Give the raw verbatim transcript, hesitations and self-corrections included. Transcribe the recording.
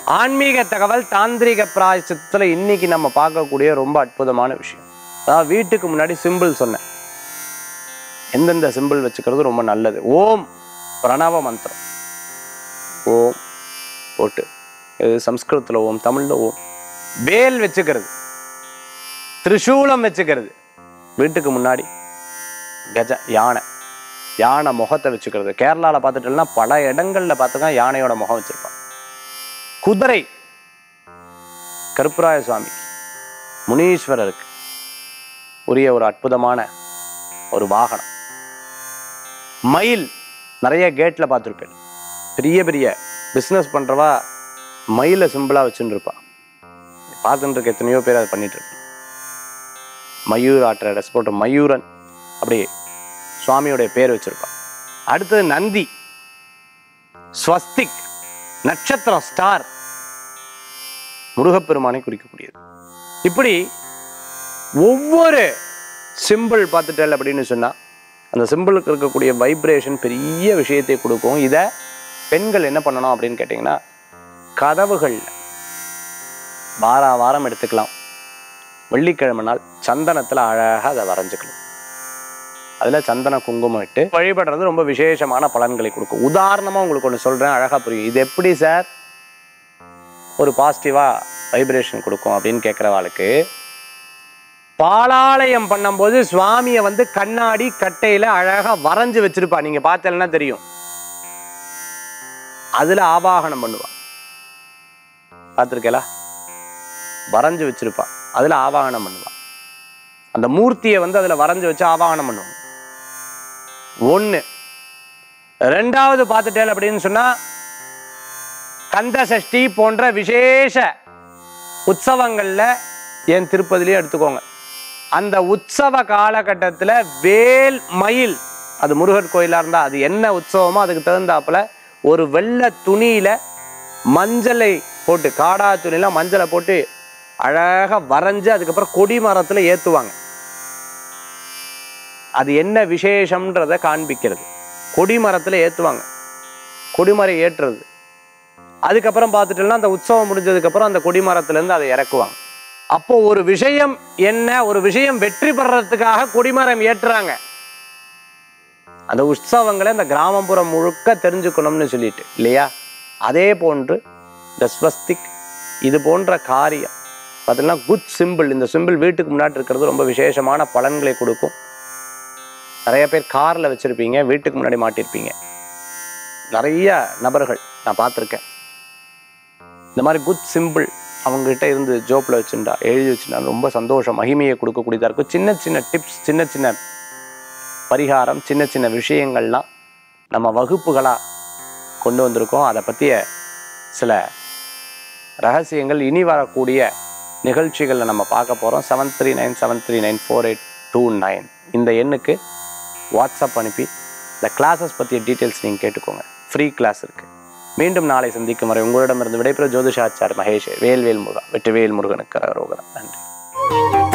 ஆன்மீக தகவல் தாந்திரிக பிராயச்சித்தத்தில் இன்னைக்கு நம்ம பார்க்கக்கூடிய ரொம்ப அற்புதமான விஷயம். அதாவது வீட்டுக்கு முன்னாடி சிம்பிள் சொன்னேன். எந்தெந்த சிம்பிள் வச்சுக்கிறது ரொம்ப நல்லது. ஓம் பிரணவ மந்திரம். ஓம் போட்டு இது சம்ஸ்கிருதத்தில் ஓம், தமிழில் ஓம். வேல் வச்சுக்கிறது, திரிசூலம் வச்சுக்கிறது. வீட்டுக்கு முன்னாடி கஜ யானை, யானை முகத்தை வச்சுக்கிறது. கேரளாவில் பார்த்துட்டோம்னா பல இடங்களில் பார்த்துக்கா யானையோட முகம் வச்சிருப்பான். குதிரை கருப்பராய சுவாமி முனீஸ்வரருக்கு உரிய ஒரு அற்புதமான ஒரு வாகனம். மயில் நிறைய கேட்ல பார்த்துருப்பேன். பெரிய பெரிய பிஸ்னஸ் பண்றவா மயில சிம்பிளா வச்சுட்டு இருப்பான். பார்த்துட்டு இருக்க எத்தனையோ பேர் அதை பண்ணிட்டு இருப்பான். மயூர் ஆற்ற ட்ரெஸ் போட்ட மயூரன் அப்படி சுவாமியோடைய பேர் வச்சிருப்பான். அடுத்தது நந்தி, ஸ்வஸ்திக், நட்சத்திரம், ஸ்டார், முருகப்பெருமானை குறிக்கக்கூடியது. இப்படி ஒவ்வொரு சிம்பிள் பார்த்துட்டல் அப்படின்னு சொன்னா அந்த சிம்பிளுக்கு இருக்கக்கூடிய வைப்ரேஷன் பெரிய விஷயத்தை கொடுக்கும். இதை பெண்கள் என்ன பண்ணணும் அப்படின்னு கேட்டிங்கன்னா, கதவுகள் வார வாரம் எடுத்துக்கலாம். வெள்ளிக்கிழமை நாள் சந்தனத்தில் அழகாக அதை வரைஞ்சிக்கலாம். அதில் சந்தன குங்குமம் இட்டு வழிபடுறது ரொம்ப விசேஷமான பலன்களை கொடுக்கும். உதாரணமாக உங்களுக்கு ஒன்று சொல்கிறேன், அழகாக புரியும். இது எப்படி சார் ஒரு பாசிட்டிவாக வைப்ரேஷன் கொடுக்கும் அப்படின்னு கேட்குறவாளுக்கு, பாலாலயம் பண்ணும்போது சுவாமியை வந்து கண்ணாடி கட்டையில் அழகாக வரைஞ்சி வச்சிருப்பா. நீங்கள் பார்த்தீங்கன்னா தெரியும். அதில் ஆவாகனம் பண்ணுவா. பார்த்துருக்கலா? வரைஞ்சி வச்சிருப்பா. அதில் ஆவாகனம் பண்ணுவா. அந்த மூர்த்தியை வந்து அதில் வரைஞ்சி வச்சு ஆவாகனம் பண்ணுவாங்க. ஒன்று. ரெண்டாவது பார்த்துட்டேன் அப்படின்னு சொன்னா, கந்த சஷ்டி போன்ற விசேஷ உற்சவங்கள்ல என் திருப்பதிலேயே எடுத்துக்கோங்க. அந்த உற்சவ காலகட்டத்தில் வேல் மயில், அது முருகர் கோயிலாக இருந்தால் அது என்ன உற்சவமோ அதுக்கு தகுந்தாப்புல ஒரு வெள்ளை துணியில மஞ்சளை போட்டு, காடா துணியில மஞ்சளை போட்டு அழகாக வரைஞ்சு அதுக்கப்புறம் கொடி மரத்துல ஏத்துவாங்க. அது என்ன விசேஷம்ன்றத காண்பிக்கிறது. கொடிமரத்துல ஏத்துவாங்க. கொடிமரம் ஏற்றுறது. அதுக்கப்புறம் பார்த்துட்டோம்னா அந்த உற்சவம் முடிஞ்சதுக்கு அப்புறம் அந்த கொடிமரத்துல இருந்து அதை இறக்குவாங்க. அப்போ ஒரு விஷயம் என்ன, ஒரு விஷயம் வெற்றி பெறறதுக்காக கொடிமரம் ஏற்றுறாங்க. அந்த உற்சவங்களை இந்த கிராமப்புறம் முழுக்க தெரிஞ்சுக்கணும்னு சொல்லிட்டு இல்லையா? அதே போன்று இந்த ஸ்வஸ்திக் இது போன்ற காரியம் பார்த்தீங்கன்னா குட் சிம்பிள். இந்த சிம்பிள் வீட்டுக்கு முன்னாடி இருக்கிறது ரொம்ப விசேஷமான பலன்களை கொடுக்கும். நிறைய பேர் காரில் வச்சுருப்பீங்க, வீட்டுக்கு முன்னாடி மாட்டிருப்பீங்க. நிறைய நபர்கள் நான் பார்த்துருக்கேன். இந்த மாதிரி குட் சிம்பிள் அவங்ககிட்ட இருந்து ஜோப்பில் வச்சுட்டா, எழுதி வச்சுட்டா ரொம்ப சந்தோஷம், மகிமையை கொடுக்கக்கூடியதாக இருக்கும். சின்ன சின்ன டிப்ஸ், சின்ன சின்ன பரிகாரம், சின்ன சின்ன விஷயங்கள்லாம் நம்ம வகுப்புகளாக கொண்டு வந்திருக்கோம். அதை பற்றிய சில ரகசியங்கள் இனி வரக்கூடிய நிகழ்ச்சிகளில் நம்ம பார்க்க போகிறோம். Seven three nine seven three nine four eight two nine இந்த எண்ணுக்கு வாட்ஸ்அப் அனுப்பி இந்த கிளாஸஸ் பற்றிய டீட்டெயில்ஸ் நீங்கள் கேட்டுக்கோங்க. ஃப்ரீ கிளாஸ் இருக்குது. மீண்டும் நாளை சந்திக்கும் வரை உங்களிடமிருந்து விடைபெறும் ஜோதிஷாச்சார் மகேஷ். வேல்வேல் முருகா, வெற்றிவேல் முருகனுக்கு அரோகரா. நன்றி.